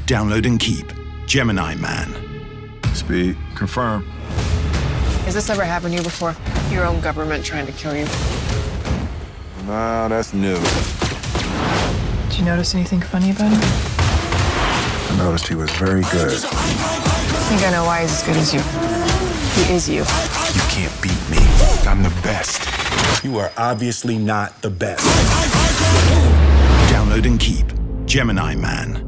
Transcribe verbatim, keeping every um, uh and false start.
Download and keep Gemini Man. Speed, confirm. Has this ever happened to you before? Your own government trying to kill you? No, that's new. Did you notice anything funny about him? I noticed he was very good. I think I know why he's as good as you. He is you. You can't beat me. I'm the best. You are obviously not the best. Download and keep Gemini Man.